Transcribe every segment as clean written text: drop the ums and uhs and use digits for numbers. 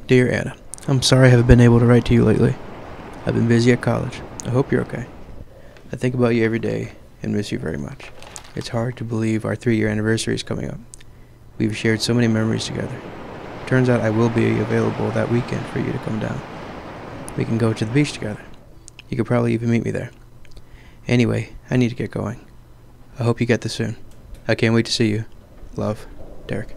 Dear Anna, I'm sorry I haven't been able to write to you lately. I've been busy at college. I hope you're okay. I think about you every day and miss you very much. It's hard to believe our 3-year anniversary is coming up. We've shared so many memories together. Turns out I will be available that weekend for you to come down. We can go to the beach together. You could probably even meet me there. Anyway, I need to get going. I hope you get this soon. I can't wait to see you. Love, Derek.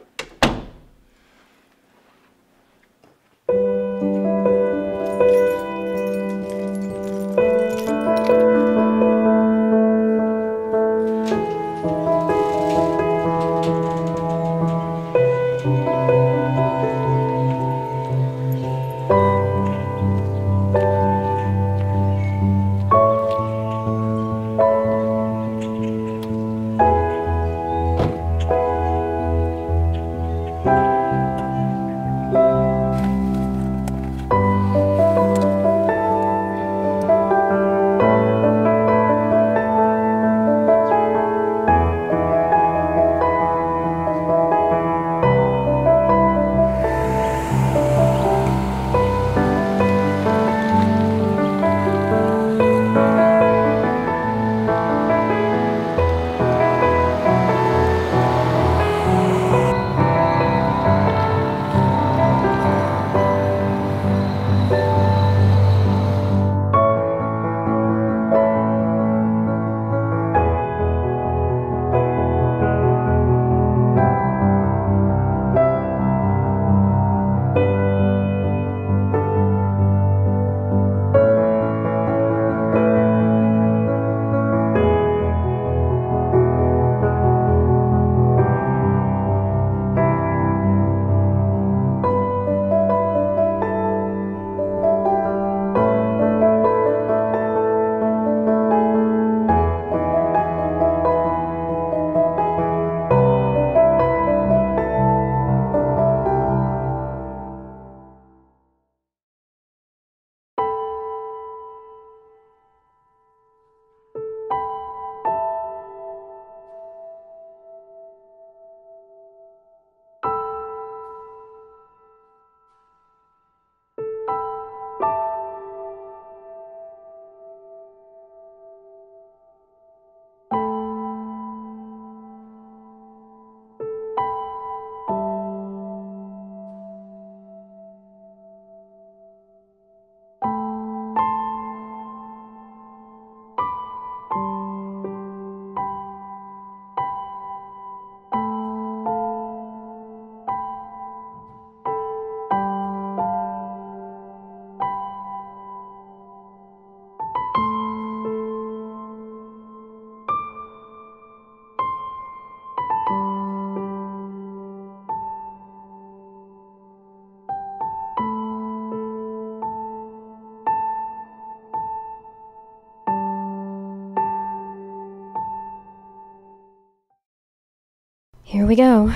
Here we go.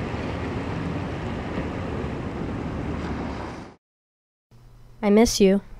I miss you.